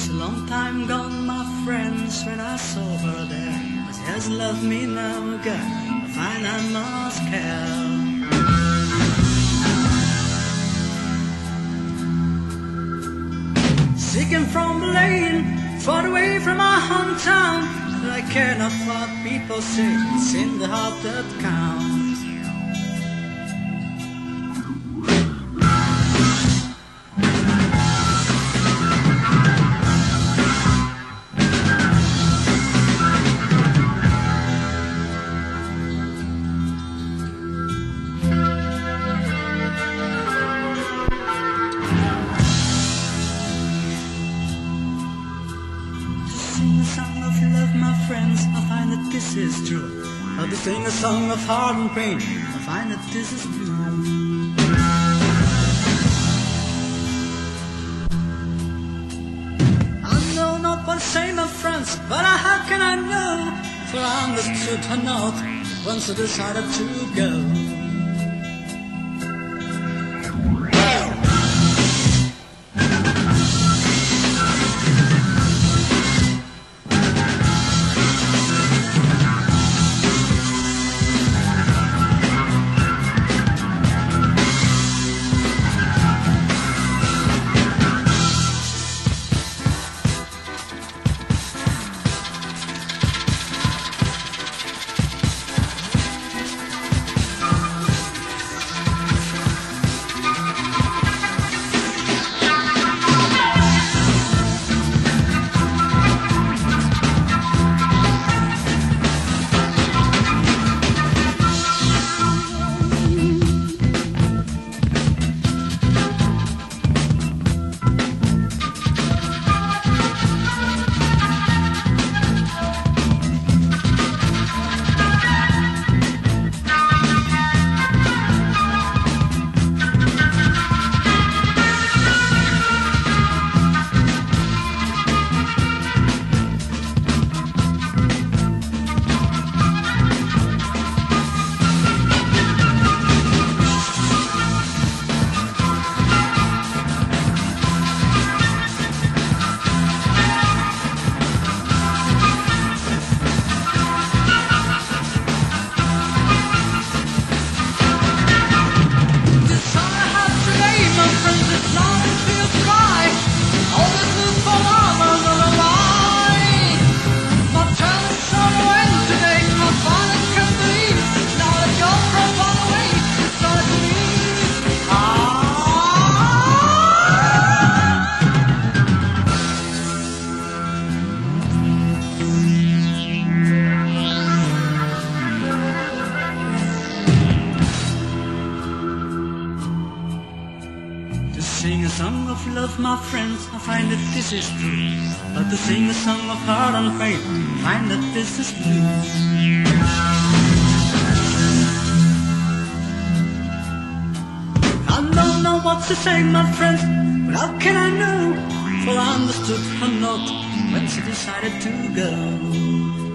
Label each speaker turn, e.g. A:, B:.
A: It's a long time gone, my friends, when I saw her there. But she has left me now, girl, I find I must care. Seeking from the lane, far away from my hometown, but I care not what people say, it's in the heart that counts. This is true. How to sing a song of heart and pain, I find that this is blue. I know not what to say, my friends, but how can I know? For I understood her not once I decided to go. Love, my friends, I find that this is true. But to sing a song of heart and pain, I find that this is blue. I don't know what to say, my friends, but how can I know? For I understood her not when she decided to go.